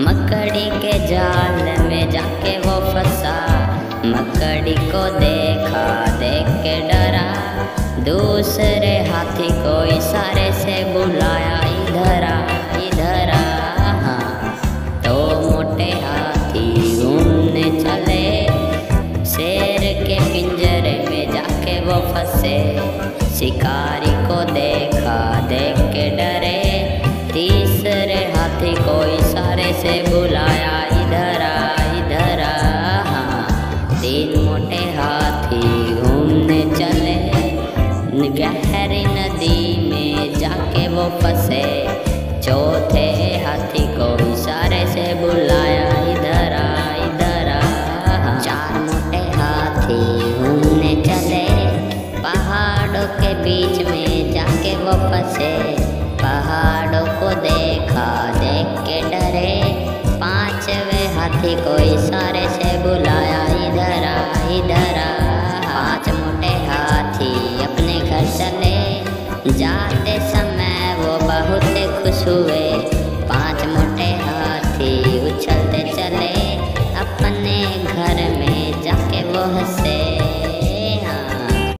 मकड़ी के जाल में जाके वो फंसा, मकड़ी को देखा, देख के डरा। दूसरे हाथी को इशारे से बुलाया, इधर आ, इधर आ। हाँ, तो मोटे हाथी घूमने चले, शेर के पिंजरे में जाके वो फंसे। शिकारी को देखा, देख के डरे। तीसरे हाथी को इशारे से बुलाया, इधर आ, इधर आ। हाँ, तीन मोटे हाथी घूमने चले, गहरी नदी में जाके वो फंसे। चौथे हाथी को इशारे से बुलाया, इधर आ, इधर आ। चार मोटे हाथी घूमने चले, पहाड़ों के बीच में जाके वो फंसे। पहाड़ों को देखा, देख के डरे। पांचवें हाथी को इशारे